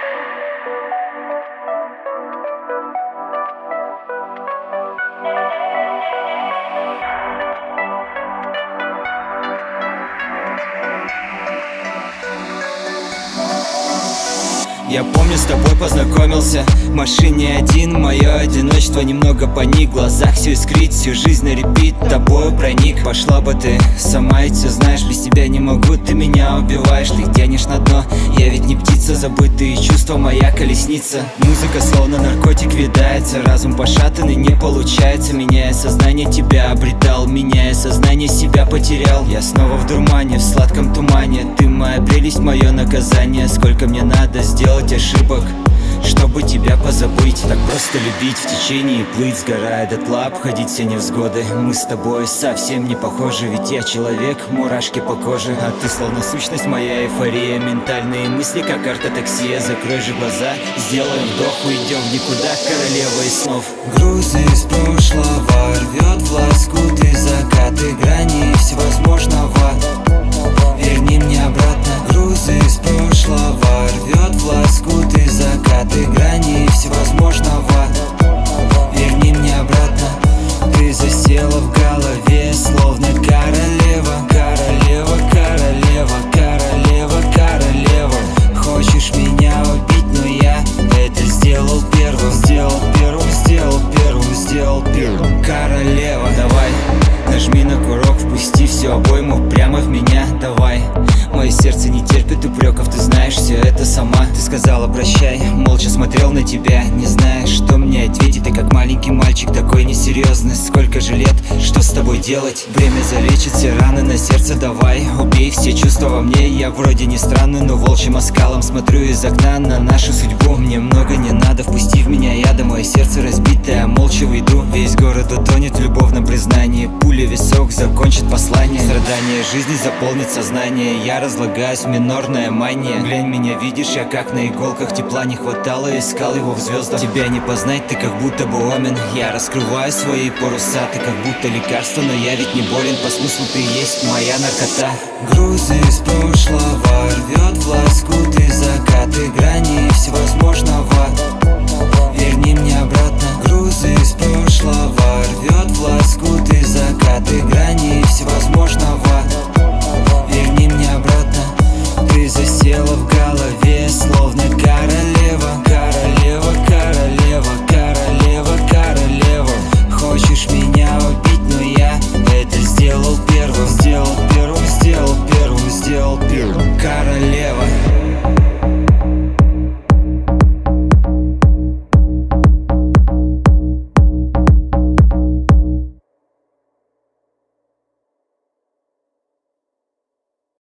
Я помню, с тобой познакомился в машине один. Мое одиночество немного паник, в глазах все искрит, всю жизнь на репит, тобою проник. Пошла бы ты сама, ведь все знаешь, без тебя не могу. Ты меня убиваешь, ты тянешь на дно. Я ведь не птица, забытые чувства, моя колесница. Музыка словно наркотик въедается, разум пошатанный, не получается. Меняя сознание, тебя обретал, меняя сознание, себя потерял. Я снова в дурмане, в сладком тумане. Ты моя прелесть, мое наказание. Сколько мне надо сделать ошибок, чтобы тебя позабыть. Так просто любить, в течение плыть, сгорая дотла, обходить все невзгоды. Мы с тобой совсем не похожи, ведь я человек, мурашки по коже, а ты словно сущность, моя эйфория. Ментальные мысли, как карта такси. Закрой же глаза, сделаем вдох, уйдем в никуда, королева из снов. Грузы из прошлого рвет в лоскуты, закаты грани всевозможного. Верни мне обратно. Грузы из прошлого рвет в лоскуты, закаты грани всевозможного. Верни мне обратно. Ты засела в голове, словно королева. Королева, королева, королева, королева. Хочешь меня убить, но я это сделал первым. Сделал первым, сделал первым, сделал первым. Королева, давай, нажми на курок, впусти всю обойму прямо в меня, давай. Мое сердце не терпит упреков, ты знаешь все это сама. Ты сказала прощай, молча смотрел на тебя, не зная, что мне ответить. Ты как маленький мальчик, такой несерьезный. Сколько же лет, что с тобой делать? Время залечит все раны на сердце, давай. Убей все чувства во мне, я вроде не странный, но волчьим оскалом смотрю из окна на нашу судьбу. Мне много не надо, впусти в меня яда. Мое сердце разбитое, молча уйду. Весь город утонет в любовном признании. Пуля висок закончит послание. Страдания жизни заполнит сознание. Я разлагаюсь в минорная мания. Глянь, меня видишь, я как на иголках. Тепла не хватало, искал его в звездах. Тебя не познать, ты как будто бы омен. Я раскрываю свои паруса, ты как будто лекарство, но я ведь не болен. По смыслу ты есть моя наркота. грузы из прошлого рвет в лоскуты,